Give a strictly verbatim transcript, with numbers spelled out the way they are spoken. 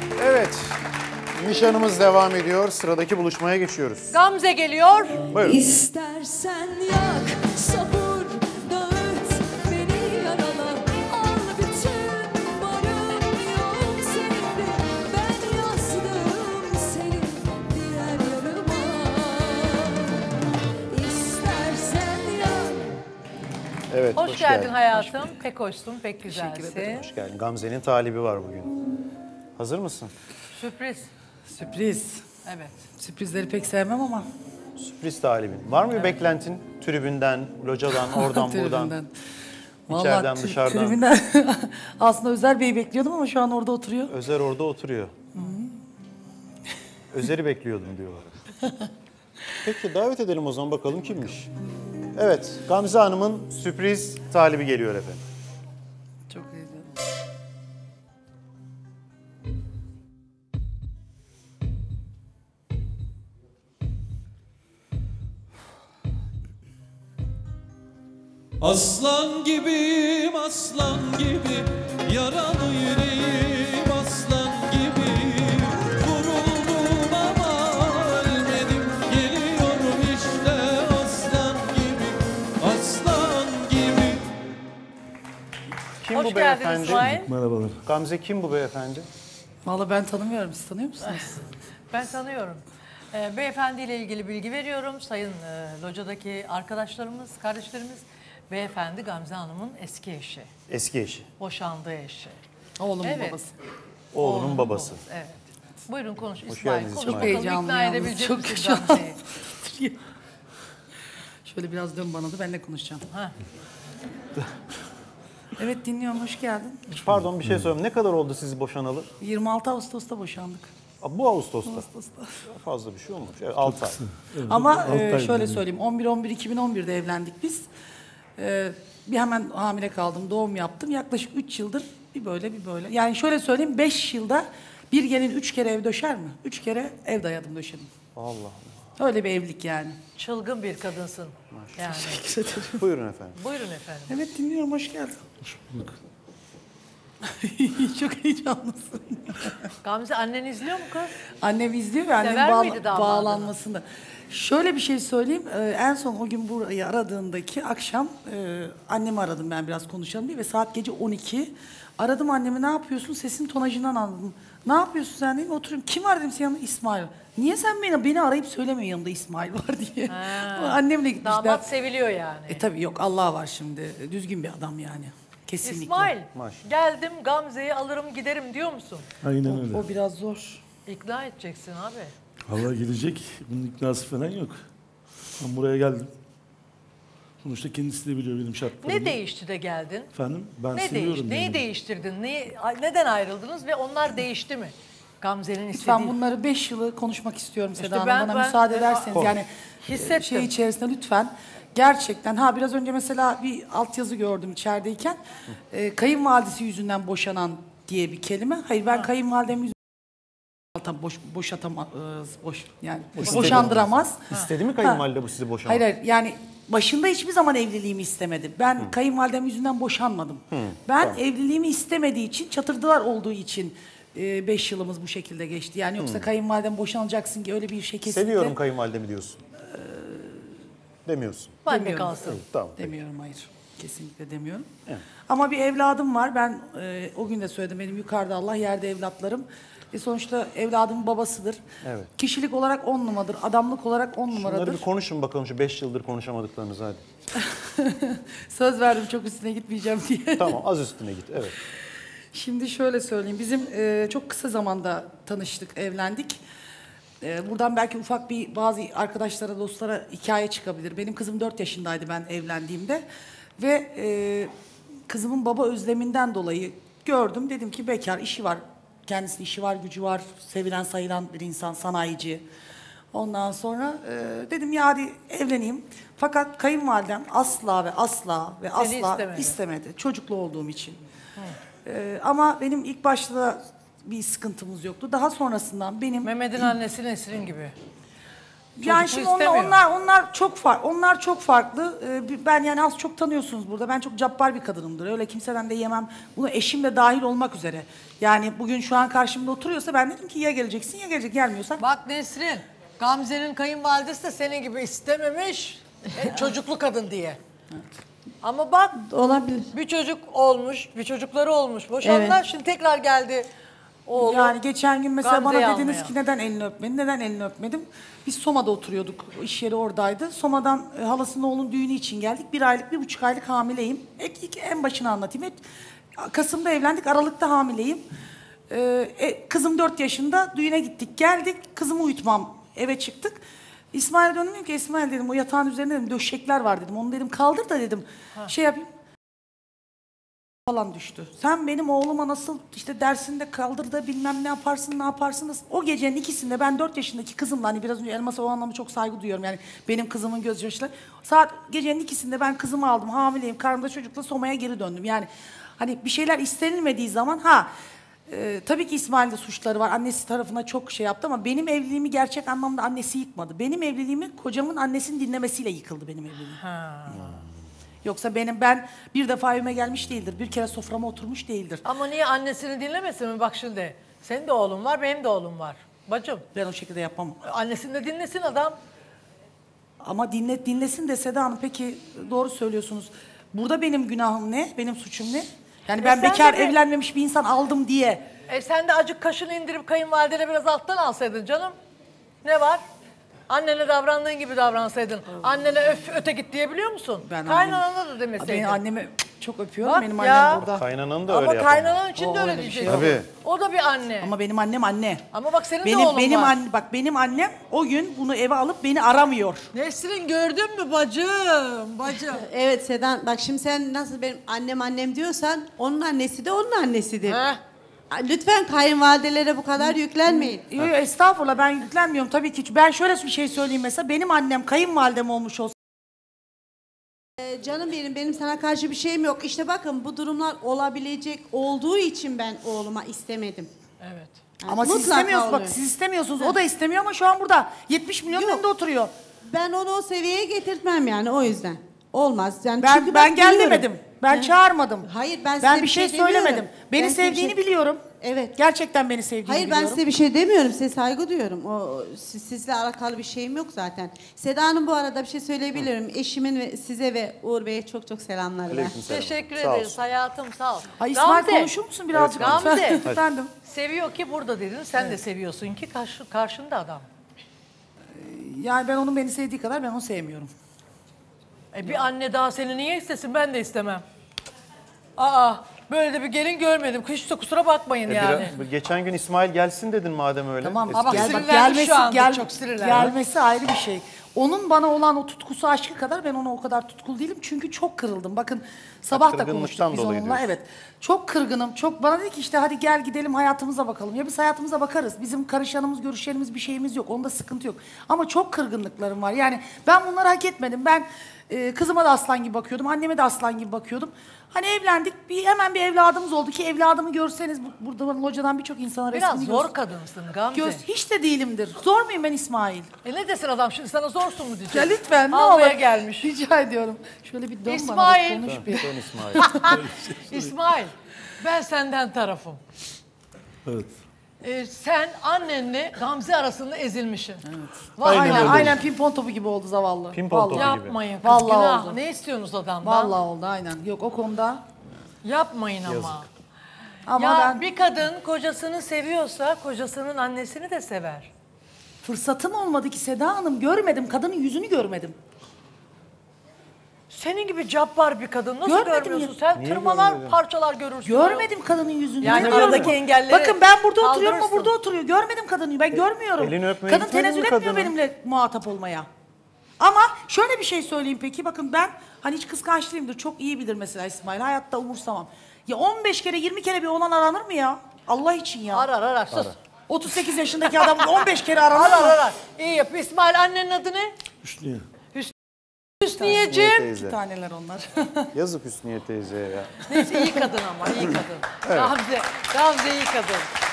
Evet, nişanımız devam ediyor. Sıradaki buluşmaya geçiyoruz. Gamze geliyor. Buyurun. İstersen yak, savur, dağıt, beni yarala. Al bütün varım yok seninle. Ben yazdım senin diğer yarıma. İstersen yak. Evet, Hoş, hoş geldin geldin. hayatım. Pek hoşsun, pek güzelsin. Hoş geldin. Gamze'nin talibi var bugün. Hazır mısın? Sürpriz. Sürpriz. Evet. Sürprizleri pek sevmem ama. Sürpriz talibin. Var mı bir beklentin? Tribünden, locadan, oradan, buradan, Tribünden. içeriden, Vallahi, dışarıdan. Tribünden. Aslında Özer Bey'i bekliyordum ama şu an orada oturuyor. Özer orada oturuyor. Özer'i bekliyordum diyorlar. Peki davet edelim o zaman, bakalım kimmiş? Evet, Gamze Hanım'ın sürpriz talibi geliyor efendim. Çok heyecanlı. Aslan gibiyim, aslan gibi, yaralı yüreğim aslan gibi. Vuruldum ama ölmedim, geliyorum işte aslan gibi, aslan gibi. Kim Hoş bu geldin beyefendi? İsmail. Merhabalar. Gamze kim bu beyefendi? Vallahi ben tanımıyorum. Siz tanıyor musunuz? Ben tanıyorum. Ee, beyefendiyle ilgili bilgi veriyorum. Sayın e, locadaki arkadaşlarımız, kardeşlerimiz. Beyefendi Gamze Hanım'ın eski eşi. Eski eşi. Boşandığı eşi. Oğlumun Evet. babası. Oğlunun Oğlunun babası. Evet. Buyurun konuş Hoş İsmail. geldiniz Konuş İsmail. bakalım, Heyecanlı ikna yalnız, edebilecek çok misin şu an. Gamze'yi? Şöyle biraz dön bana da ben de konuşacağım. Ha. Evet dinliyorum. Hoş geldin. Pardon bir şey sorayım. Ne kadar oldu siz boşanalı? yirmi altı Ağustos'ta boşandık. Aa, bu Ağustos'ta. Ağustos'ta. Fazla bir şey olmamış. Evet, altı ay. Ama altı e, ay şöyle dedim. söyleyeyim. on bir on bir iki bin on bir'de evlendik biz. E, bir hemen hamile kaldım. Doğum yaptım. Yaklaşık üç yıldır bir böyle bir böyle. Yani şöyle söyleyeyim. beş yılda bir gelin üç kere ev döşer mi? üç kere ev dayadım döşedim. Allah Allah. Öyle bir evlilik yani. Çılgın bir kadınsın. Yani. Buyurun efendim. Buyurun efendim. Evet dinliyorum. Hoş geldin. Hoş bulduk. Çok heyecanlısın. Gamze annen izliyor mu kız? Annem izliyor ve annem Sever bağla- miydi damadını? bağlanmasında. Şöyle bir şey söyleyeyim. Ee, en son o gün burayı aradığındaki akşam e, annemi aradım ben biraz konuşalım diye ve saat gece on iki. Aradım annemi, ne yapıyorsun? Sesin tonajından anladım. Ne yapıyorsun sen dedim. Oturuyorum. Kim var dedim, senin yanında İsmail. Niye sen beni, beni arayıp söylemiyorsun yanında İsmail var diye. Annemle gitmişler. Damat seviliyor yani. E tabii yok, Allah var şimdi. Düzgün bir adam yani. Kesinlikle. İsmail, Maşallah. geldim Gamze'yi alırım giderim diyor musun? Aynen öyle. O biraz zor. İkna edeceksin abi. Allah gelecek. Bunun iknası falan yok. Ben buraya geldim. Sonuçta kendisi de biliyor benim şartlarımı. Ne değişti de geldin? Efendim ben Ne seviyorum değişti? Neyi yani. değiştirdin? Neyi, neden ayrıldınız ve onlar değişti mi? Gamze'nin istediği. Lütfen bunları beş yılı konuşmak istiyorum Seda İşte Hanım. ben- Bana ben- müsaade ben- ederseniz. Konuş. Yani Hissettim. şey içerisinde lütfen. Gerçekten. Ha biraz önce mesela bir altyazı gördüm içerideyken. E, kayınvalidesi yüzünden boşanan diye bir kelime. Hayır ben kayınvalidem yüzünden Tam boş boşatamaz, boş yani boşandıramaz. İstedi mi kayınvalide bu sizi boşamak? Hayır hayır yani başında hiçbir zaman evliliğimi istemedi. Ben kayınvalidem yüzünden boşanmadım. Ben tamam. evliliğimi istemediği için, çatırdılar olduğu için e, beş yılımız bu şekilde geçti. Yani yoksa kayınvalidem boşanacaksın ki öyle bir şey kesinlikle Seviyorum kayınvalidemi diyorsun. Demiyorsun. Ben de demiyorum. kalsın. Tamam. peki. Demiyorum, hayır. Kesinlikle demiyorum. Evet. Ama bir evladım var. Ben e, o gün de söyledim. Benim yukarıda Allah, yerde evlatlarım. E sonuçta evladımın babasıdır. Evet. Kişilik olarak on numaradır. Adamlık olarak on Bunları numaradır. bir konuşun bakalım şu beş yıldır konuşamadıklarınızı hadi. Söz verdim çok üstüne gitmeyeceğim diye. Tamam az üstüne git evet. Şimdi şöyle söyleyeyim. Bizim e, çok kısa zamanda tanıştık, evlendik. E, buradan belki ufak bir bazı arkadaşlara, dostlara hikaye çıkabilir. Benim kızım dört yaşındaydı ben evlendiğimde. Ve e, kızımın baba özleminden dolayı gördüm. Dedim ki bekar, işi var. Kendisinin işi var, gücü var. Sevilen, sayılan bir insan, sanayici. Ondan sonra e, dedim ya hadi evleneyim. Fakat kayınvalidem asla ve asla ve Seni asla istemedi. istemedi. Çocuklu olduğum için. E, ama benim ilk başta da bir sıkıntımız yoktu. Daha sonrasından benim... Mehmet'in annesi Nesrin gibi. Yani Çocuklu şimdi onlar, istemiyor. onlar onlar çok farklı. Onlar çok farklı. Ee, ben yani az çok tanıyorsunuz burada. Ben çok cabbar bir kadınımdır. Öyle kimseden de yemem. Bunu eşim de dahil olmak üzere. Yani bugün şu an karşımda oturuyorsa ben dedim ki ya geleceksin ya gelecek. Gelmiyorsan Bak Nesrin, Gamze'nin kayınvalidesi de senin gibi istememiş. e, çocuklu kadın diye. Ama bak Olabilir. bir çocuk olmuş, bir çocukları olmuş. Boşandılar, Evet. şimdi tekrar geldi oğlu. yani geçen gün mesela Gamze'yi bana dediniz almaya. ki neden elini öpmedin? Neden elini öpmedim? Biz Soma'da oturuyorduk. O iş yeri oradaydı. Soma'dan e, halasının oğlunun düğünü için geldik. Bir aylık, bir buçuk aylık hamileyim. İlk, ilk en başını anlatayım. Et, Kasım'da evlendik, Aralık'ta hamileyim. Ee, e, kızım dört yaşında. Düğüne gittik, geldik. Kızımı uyutmam. Eve çıktık. İsmail'e döndüm dedim ki İsmail dedim o yatağın üzerinde dedim döşekler var dedim. Onu dedim kaldır da dedim şey yapayım. Falan düştü. Sen benim oğluma nasıl işte dersinde kaldır da bilmem ne yaparsın ne yaparsın. Nasıl? O gecenin ikisinde ben dört yaşındaki kızımla hani biraz önce Elmas'a o anlamda çok saygı duyuyorum. Yani benim kızımın gözyaşları. Saat gecenin ikisinde ben kızımı aldım hamileyim karnımda çocukla Soma'ya geri döndüm. Yani hani bir şeyler istenilmediği zaman ha e, tabii ki İsmail'de suçları var. Annesi tarafına çok şey yaptı ama benim evliliğimi gerçek anlamda annesi yıkmadı. Benim evliliğimi kocamın annesinin dinlemesiyle yıkıldı benim evliliğim. Yoksa benim ben bir defa evime gelmiş değildir. Bir kere soframa oturmuş değildir. Ama niye annesini dinlemesin mi? Bak şimdi, senin de oğlun var, benim de oğlum var. Bacım, Ben o şekilde yapmam. annesini de dinlesin adam. Ama dinle, dinlesin de Seda Hanım peki doğru söylüyorsunuz. Burada benim günahım ne? Benim suçum ne? Yani E ben sen bekar de bir- evlenmemiş bir insan aldım diye. E sen de acık kaşını indirip kayınvalidene biraz alttan alsaydın canım. Ne var? Annene davrandığın gibi davransaydın. Annene öf öte git diyebiliyor musun? Ben Kaynanana da demeseydin. Benim annemi çok öpüyorum. Bak benim ya. annem burada. Kaynananı da öyle Ama yapamaz. kaynanan için de O öyle öyle bir şey diyeceksin. Tabii. O da bir anne. Ama, Ama benim annem anne. bak senin de Benim oğlun benim var. anne bak benim annem o gün bunu eve alıp beni aramıyor. Nesrin gördün mü bacım? Bacım. Evet Sedan, bak şimdi sen nasıl benim annem annem diyorsan onun annesi de onun annesidir. Heh. Lütfen kayınvalidelere bu kadar yüklenmeyin. Yok yok estağfurullah ben yüklenmiyorum tabii ki. Ben şöyle bir şey söyleyeyim mesela benim annem kayınvalidem olmuş olsa Ee, canım benim, benim sana karşı bir şeyim yok. İşte bakın bu durumlar olabilecek olduğu için ben oğluma istemedim. Evet. Yani ama siz mutlaka istemiyorsunuz bak oluyor. siz istemiyorsunuz o da istemiyor ama şu an burada yetmiş milyon Yok. önünde oturuyor. Ben onu o seviyeye getirtmem yani o yüzden. Olmaz. Yani Ben çünkü ben bak gel biliyorum. demedim. Ben Hı. çağırmadım. Hayır, ben ben size bir şey, demiyorum. söylemedim. Beni Ben size bir sevdiğini şey- biliyorum. Evet. Gerçekten beni sevdiğini Hayır ben biliyorum. size bir şey demiyorum. Size saygı duyuyorum. O siz- sizle alakalı bir şeyim yok zaten. Seda Hanım bu arada bir şey söyleyebilirim. Eşimin ve size ve Uğur Bey'e çok çok selamlar. Aleykümselam. Teşekkür Sağ ederiz olsun. hayatım sağ ol. Ay İsmail Gamze, konuşur musun birazcık? Evet, lütfen? Gamze. Efendim. Seviyor ki burada dedin. Sen de seviyorsun ki karşı, karşında adam. Yani ben onun beni sevdiği kadar ben onu sevmiyorum. E bir anne daha seni niye istesin? Ben de istemem. Aa, böyle de bir gelin görmedim. Hiç de kusura bakmayın E, yani. biraz- geçen gün İsmail gelsin dedin madem öyle. Tamam Eski- Ama gel, bak, sinirlenmiş gelmesi, şu anda, gel, çok sinirlenmiş. gelmesi ayrı bir şey. Onun bana olan o tutkusu aşkı kadar ben ona o kadar tutkulu değilim. Çünkü çok kırıldım. Bakın sabah da kırgınlıktan konuştuk biz dolayı onunla. diyorsun. Evet. Çok kırgınım. Çok bana dedi ki işte hadi gel gidelim hayatımıza bakalım. Ya biz hayatımıza bakarız. Bizim karışanımız, görüşlerimiz bir şeyimiz yok. Onda sıkıntı yok. Ama çok kırgınlıklarım var. Yani ben bunları hak etmedim. Ben e, kızıma da aslan gibi bakıyordum. Anneme de aslan gibi bakıyordum. Hani evlendik. Bir hemen bir evladımız oldu ki evladımı görseniz bu- burada locadan birçok insana Biraz resmini zor göz- kadınsın Gamze. göz hiç de değilimdir. Zor muyum ben İsmail? E ne desin adam şimdi sana zorsun mu diyecek? Ya lütfen ne Almaya olur. gelmiş. Rica ediyorum. Şöyle bir dön bana İsmail. bir konuş bir. Dön İsmail. İsmail, ben senden tarafım. Evet. Ee, sen annenle Gamze arasında ezilmişsin. Evet. Aynen Aynen, öyle. aynen pimpon topu gibi oldu zavallı. Pimpon Vallahi. topu. gibi. Yapmayın kız, Vallahi günah. oldu. Ne istiyorsunuz adamdan? Vallahi oldu aynen. Yok o konuda. Yapmayın ama. Ama ya ben bir kadın kocasını seviyorsa kocasının annesini de sever. fırsatım olmadı ki Seda Hanım. Görmedim. Kadının yüzünü görmedim. Senin gibi cabbar bir kadın nasıl Görmedim görmüyorsun? ya. Sen Niye tırmalar görmedin? parçalar görürsün. Görmedim kadının yüzünü. Yani Ne diyorum aradaki bu? engelleri Bakın ben burada oturuyorum o kaldırırsın. burada oturuyor. Görmedim kadını ben görmüyorum. elini öpmeye Kadın gitmedin tenezzül mi etmiyor kadına? benimle muhatap olmaya. Ama şöyle bir şey söyleyeyim peki. Bakın ben hani hiç kıskanç değilimdir. Çok iyi bilir mesela İsmail. Hayatta umursamam. Ya on beş kere yirmi kere bir oğlan aranır mı ya? Allah için ya. Arar arar sus. otuz sekiz yaşındaki adam on beş kere aranır Arar mı? arar. İyi yap. İsmail annenin adı ne? Hüsniye. Hüsniyeciğim. Teyze. Bir taneler onlar. Yazık Hüsniye teyzeye ya. Neyse iyi kadın ama iyi kadın. Gamze, Gamze iyi kadın.